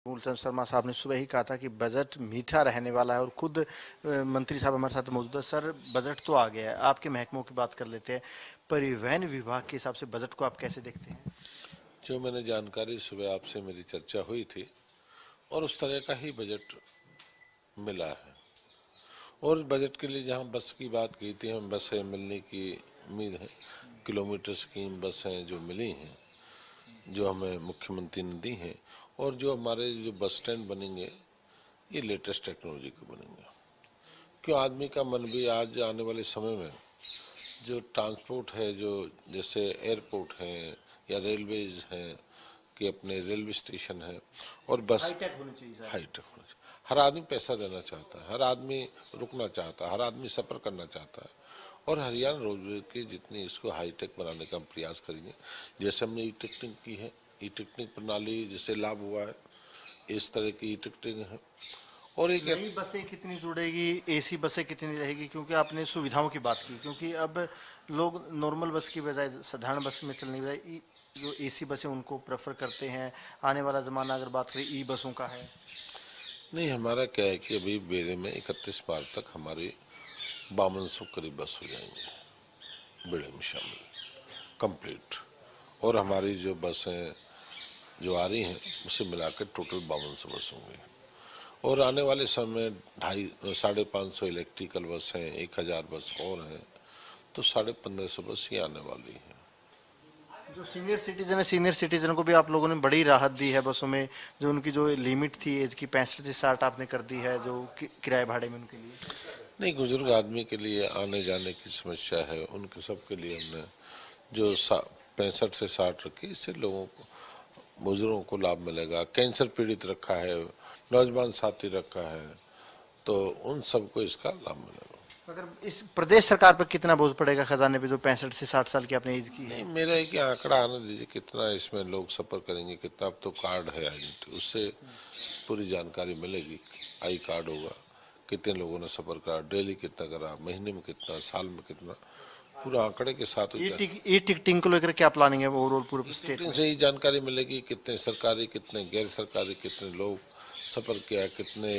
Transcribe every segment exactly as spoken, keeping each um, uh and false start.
मूलचंद शर्मा साहब ने सुबह ही कहा था कि बजट मीठा रहने वाला है और खुद अ, मंत्री साहब हमारे साथ मौजूद है। सर, बजट तो आ गया है, आपके महकमों की बात कर लेते हैं। परिवहन विभाग के हिसाब से बजट को आप कैसे देखते हैं? जो मैंने जानकारी सुबह आपसे मेरी चर्चा हुई थी और उस तरह का ही बजट मिला है। और बजट के लिए जहां बस की बात की थी, हम बसें मिलने की उम्मीद है। किलोमीटर स्कीम बसें जो मिली हैं, जो हमें मुख्यमंत्री ने दी हैं, और जो हमारे जो बस स्टैंड बनेंगे ये लेटेस्ट टेक्नोलॉजी के बनेंगे। क्यों आदमी का मन भी आज आने वाले समय में जो ट्रांसपोर्ट है, जो जैसे एयरपोर्ट हैं या रेलवेज हैं कि अपने रेलवे स्टेशन है और बस हाईटेक होनी चाहिए सर। हाईटेक होना चाहिए। हर आदमी पैसा देना चाहता है, हर आदमी रुकना चाहता है, हर आदमी सफ़र करना चाहता है। और हरियाणा रोडवेज के जितनी इसको हाईटेक बनाने का हम प्रयास करेंगे। जैसे हमने ई टिकटिंग की है, ई टिकटिंग प्रणाली जिससे लाभ हुआ है, इस तरह की ई टिकटिंग है। और एक नई बसें कितनी जुड़ेगी, एसी बसें कितनी रहेगी? क्योंकि आपने सुविधाओं की बात की, क्योंकि अब लोग नॉर्मल बस की बजाय साधारण बस में चलने की बजाय ई- जो एसी बसें उनको प्रेफर करते हैं। आने वाला ज़माना अगर बात करें ई बसों का है। नहीं, हमारा क्या है कि अभी बेड़े में इकतीस मार्च तक हमारी बावन सौ करीब बस हो जाएंगे, बेड़े में शामिल कंप्लीट। और हमारी जो बसें जो आ रही हैं उसे मिलाकर टोटल बावन सौ बस होंगी। और आने वाले समय ढाई साढ़े पाँच सौ इलेक्ट्रिकल बस हैं, एक हज़ार बस और हैं, तो साढ़े पंद्रह सौ बस ही आने वाली हैं। जो सीनियर सिटीजन है, सीनियर सिटीजन को भी आप लोगों ने बड़ी राहत दी है बसों में। जो उनकी जो लिमिट थी एज की पैंसठ से साठ आपने कर दी है, जो कि- किराए भाड़े में उनके लिए। नहीं, बुजुर्ग आदमी के लिए आने जाने की समस्या है, उनके सब के लिए हमने जो पैंसठ से साठ रखी, इससे लोगों को बुजुर्गों को लाभ मिलेगा। कैंसर पीड़ित रखा है, नौजवान साथी रखा है, तो उन सबको इसका लाभ मिलेगा। अगर इस प्रदेश सरकार पर कितना बोझ पड़ेगा खजाने पे, जो पैंसठ से साठ साल की आपने एज की है? नहीं, मेरा एक आंकड़ा आने दीजिए कितना इसमें लोग सफ़र करेंगे, कितना। अब तो कार्ड है आइडेंटिटी, उससे पूरी जानकारी मिलेगी। आई कार्ड होगा, कितने लोगों ने सफ़र करा, डेली कितना करा, महीने में कितना, साल में कितना, पूरा आंकड़े के साथ ई टिक ई टिकटिंग को लेकर क्या प्लानिंग है ओवरऑल पूरे स्टेट में? से ही जानकारी मिलेगी कितने सरकारी, कितने गैर सरकारी, कितने लोग सफ़र किया, कितने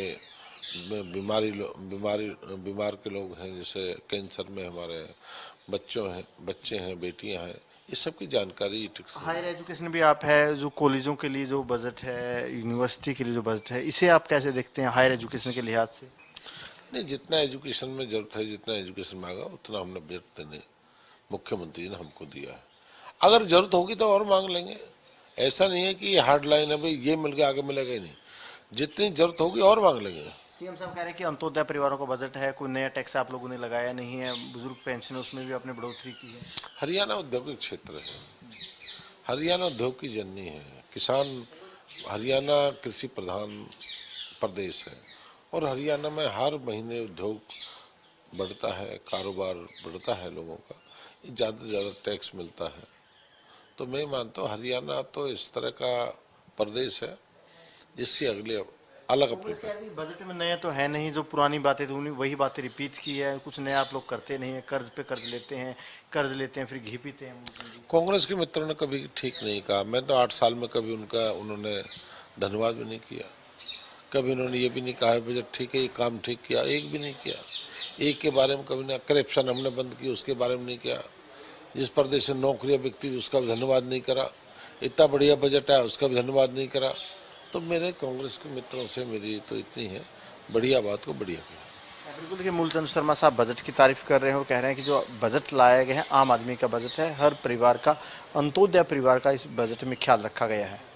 बीमारी बीमारी बीमार के लोग हैं, जैसे कैंसर में हमारे बच्चों हैं बच्चे हैं बेटियां हैं, इस सब की जानकारी। हायर एजुकेशन भी आप है, जो कॉलेजों के लिए जो बजट है, यूनिवर्सिटी के लिए जो बजट है, इसे आप कैसे देखते हैं हायर एजुकेशन के लिहाज से? नहीं, जितना एजुकेशन में जरूरत है, जितना एजुकेशन मांगा उतना हमने बजट देने मुख्यमंत्री ने हमको दिया है। अगर जरूरत होगी तो और मांग लेंगे। ऐसा नहीं है कि ये हार्ड लाइन है भाई ये मिल गया आगे मिलेगा ही नहीं। जितनी जरूरत होगी और मांग लेंगे। सीएम साहब कह रहे हैं कि अंत्योदय परिवारों का बजट है, कोई नया टैक्स आप लोगों ने लगाया नहीं है, बुजुर्ग पेंशन उसमें भी आपने बढ़ोतरी की है। हरियाणा औद्योगिक क्षेत्र है, हरियाणा उद्योग की जननी है, किसान, हरियाणा कृषि प्रधान प्रदेश है। और हरियाणा में हर महीने उद्योग बढ़ता है, कारोबार बढ़ता है लोगों का, ज़्यादा से ज़्यादा टैक्स मिलता है। तो मैं मानता हूँ हरियाणा तो इस तरह का प्रदेश है जिसकी अगले अलग अपनी बजट में नया तो है नहीं, जो पुरानी बातें थी उन्हीं वही बातें रिपीट की है। कुछ नया आप लोग करते नहीं है, कर्ज पे कर्ज लेते हैं, कर्ज लेते हैं फिर घी पीते हैं। कांग्रेस के मित्रों ने कभी ठीक नहीं कहा। मैं तो आठ साल में कभी उनका उन्होंने धन्यवाद भी नहीं किया, कभी उन्होंने ये भी नहीं कहा बजट ठीक है, ये काम ठीक किया, एक भी नहीं किया। एक के बारे में कभी ना, करप्शन हमने बंद की उसके बारे में नहीं किया, जिस प्रदेश में नौकरियां बिकती उसका भी धन्यवाद नहीं करा, इतना बढ़िया बजट है उसका भी धन्यवाद नहीं करा। तो मेरे कांग्रेस के मित्रों से मेरी तो इतनी है, बढ़िया बात को बढ़िया किया। बिल्कुल। देखिए, मूलचंद शर्मा साहब बजट की तारीफ कर रहे हैं और कह रहे हैं कि जो बजट लाया गया है आम आदमी का बजट है, हर परिवार का, अंत्योदय परिवार का इस बजट में ख्याल रखा गया है।